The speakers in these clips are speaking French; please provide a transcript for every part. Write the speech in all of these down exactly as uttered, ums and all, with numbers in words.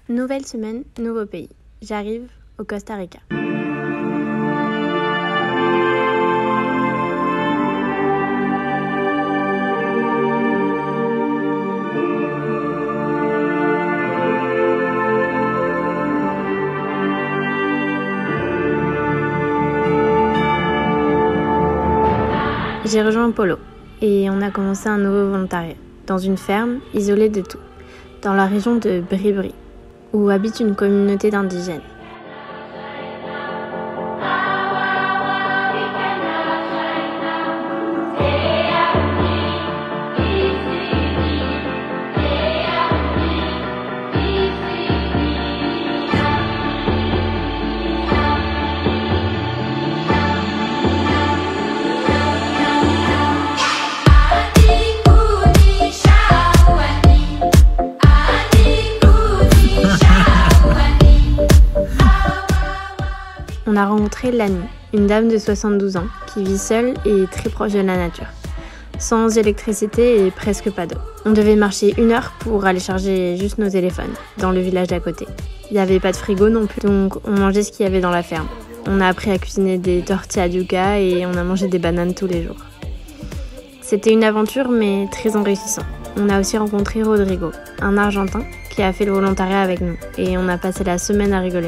Nouvelle semaine, nouveau pays. J'arrive au Costa Rica. J'ai rejoint Polo et on a commencé un nouveau volontariat dans une ferme isolée de tout, dans la région de Bribri, où habite une communauté d'indigènes. On a rencontré Lani, une dame de soixante-douze ans qui vit seule et très proche de la nature, sans électricité et presque pas d'eau. On devait marcher une heure pour aller charger juste nos téléphones dans le village d'à côté. Il n'y avait pas de frigo non plus, donc on mangeait ce qu'il y avait dans la ferme. On a appris à cuisiner des tortillas yuca et on a mangé des bananes tous les jours. C'était une aventure mais très enrichissante. On a aussi rencontré Rodrigo, un Argentin qui a fait le volontariat avec nous et on a passé la semaine à rigoler.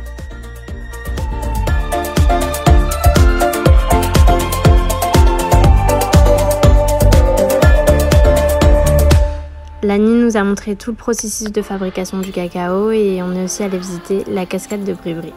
Lani nous a montré tout le processus de fabrication du cacao et on est aussi allé visiter la cascade de Bribri.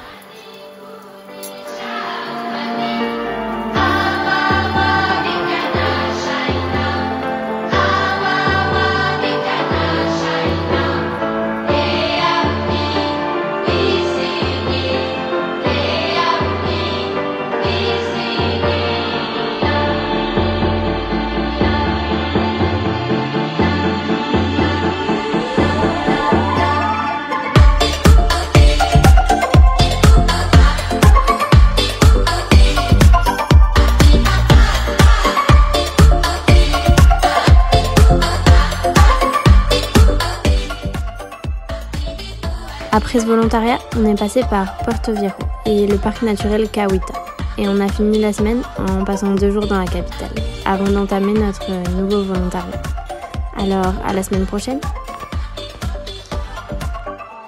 Après ce volontariat, on est passé par Puerto Viejo et le parc naturel Cahuita. Et on a fini la semaine en passant deux jours dans la capitale, avant d'entamer notre nouveau volontariat. Alors, à la semaine prochaine!